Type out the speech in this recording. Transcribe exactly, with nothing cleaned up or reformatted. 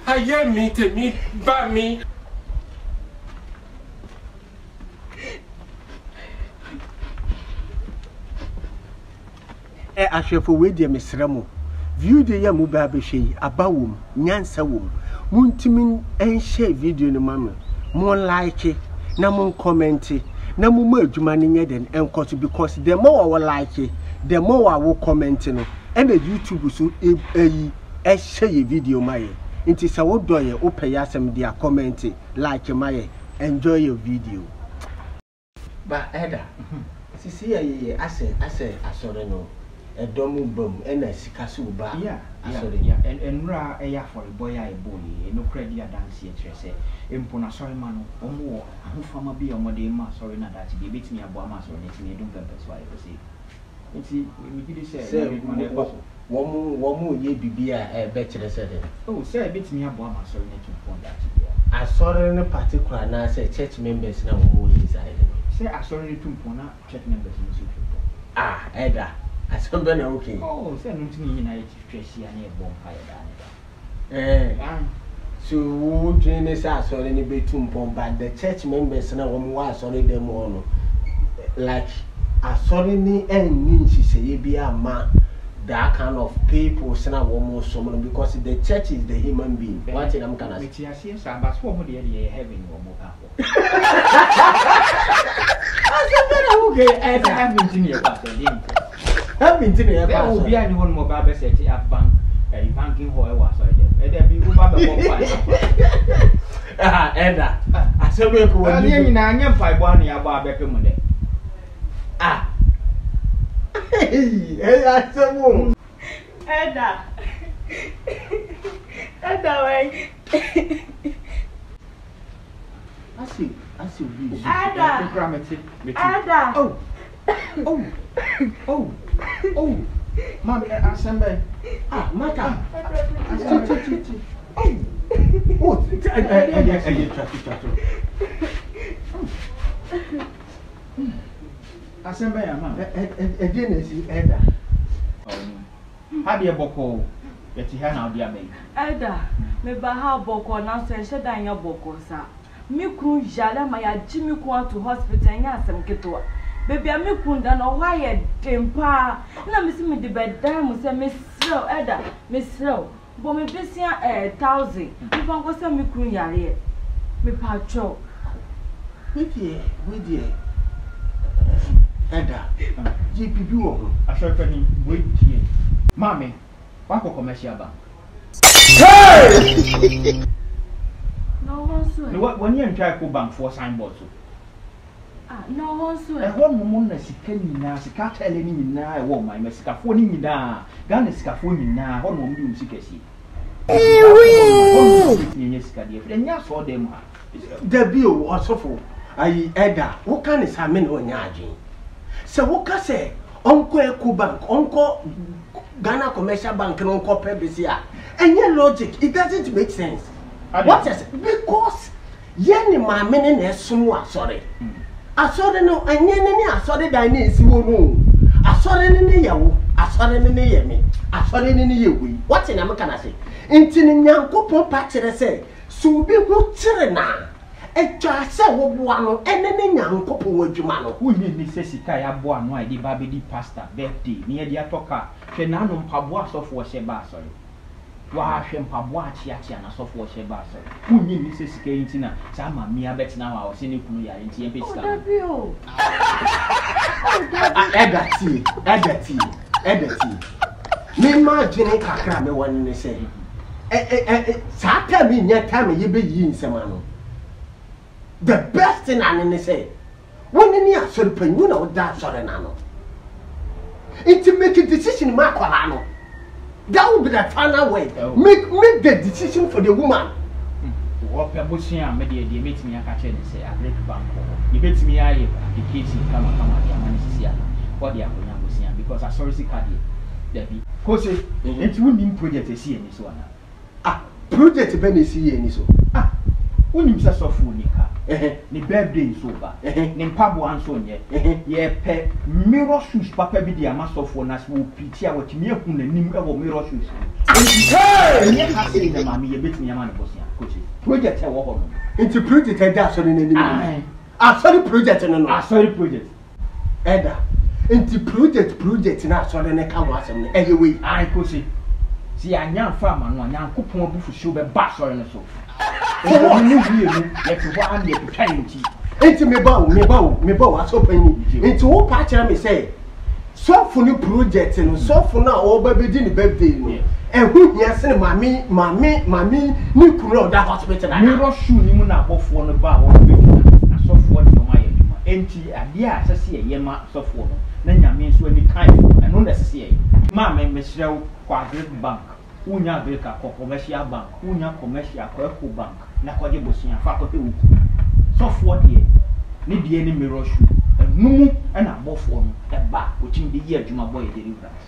I hear me to me, by me. Eh, Ashefo, wait, dear Miss Ramo. View the yamu baby, about wom, Nyansa wom. Muntimin and share video no mamma. More like it, no more comment it, no more merge money and cause because the more I will like it, the more I will comment it. And the YouTube so a share video, my. It is a wood doyer, open yasam, dear comment it, like my. Enjoy your video. But Ada, see, I say, I say, I saw no. A domu boom and a sikasu bar. Yeah, yeah, and and ra a ya for a boy, I boy, no credit dance yet, say, Impona sorry man, or more, who from a be a modema, sorry not that he beats me a bomb, or anything, you don't get that's why I say. And see, we did say, one more ye be a better said. Oh, say, beats me a bomb, sorry, not to that. I saw in a particular, and I say, church members now more inside. Say, I saw it to Pona, church members in the super. Ah, Ada. I saw Ben okay. Oh, send to me United Tracy and a bonfire. Eh, so who train us as or any betum bomb, but the church members now was only them on like a sorry me and mean she say be a man. That kind of people send a woman someone because the church is the human being. What I'm gonna say, I see some but what would you having one more power? I said, okay, as I have been to your pastor. I've been to the there will be anyone more barber set up bank, a banking hall was I there. There be Uber Ah, Edda. I said, we're going to nine five one year barber Monday. Ah, hey, I said, woman. Edda. Edda, way. I see, I see. Edda. Edda. Oh, oh, oh. Oh, Mammy, I send by. Ah, Maka. Oh, oh, I get traffic. I send by a man. Again, is he Edda? How do you boko? That he had now, dear baby. Edda, me baha boko now, so shed down your boko, sir. Me crew jala, my Jimmy Kwan to hospital and yasam ketoa. Baby, I'm a kunda no why a temper. Na miss me the bed down, say Miss Slow, Edda, Miss Slow. But me busy a thousand. If I was a me crew yare, me patrol. With ye, with ye. Edda, G P B. I shall tell him, wait ye. Mammy, what commercial bank? Hey! No one so. When you try to bank for signboard. Ah, no one so. A one moment, she can now, she can't tell any now, I want my Messicaphone in now. Gun is scaffolding now, one woman you see. And yes, for them. The bill was awful. I Edda, what can is having on Yaji? So, what can say? Uncle Eco Bank, Uncle Ghana Commercial Bank, and Uncle Pebisia. And your logic, it doesn't make sense. What is it? Because Yenny, my men is somewhat sorry. I saw the no, and Yenny, I saw the Dinese room. I saw the Niyaw, I saw the Niyami, I saw the Niyawi. What's in American? Say, Intin Yanko Patcher say, so be good Tirena. A just say one and then young couple with Jumano. Who need necessity? Born why the baby di pasta birthday near the atoka. Fenano Pabwa software sheba sorry. Washem Pabwa chiachiana software sheba sorry. Who need necessity in Tina? Sama mea bet now I was in Kuya in T M P. Oh, Edati, Edati, Edati. Me imagine kakra me one say. Eh eh eh. Sata me nya time ye be yin semano. The best thing I need to say, when you are so pen, you know that sorry nano. It to make a decision, Marcolano. That would be the final way. Make make the decision for the woman. What people say, I made the meet me a catcher and say, I break bank. You bet me I application come and come at your money here. What the Apple was saying because I saw the card. Debbie, Koose, it's winning project to see in this one. Ah, project Benny see any so. Ah, when you say so full, Nika. ne birthday so ba ne mpabo anso nye ye pe mirror shoes papa bi dia masofo na so piti a watimi ehu nanim e wo mirror shoes hey ye ka se na mami ye betimi ama na bosia coach project e wo ho no into project e da so ne nanim ah sorry project no no ah sorry project eda into project project na so ne ka mo asem ne e ye we ai coach si anya fa ma no anya kopon abufu show be ba sorry no so oh ni wie mu ye to wa am ye to try nti enti me ba o me ba o me ba o aso pani enti wo pa kira me say so for ni project no so for na o ba be di ni birthday no ehu hia se mami mami mami ni kunu o da hospital na mirror shoe ni mu na abofo no ba wo be na so for ni o ma ye djuma enti ade a sese ye ma so for no na nyame so ani kan eno na sese ye ma me me hrew kwa bank unya America ko commercial bank unya commercial ko eco bank na ko je bosia fa ko te wuku so for de ni de ni mirror shoe enumu na abofo no e ba o tim de ye adwuma boy deliverance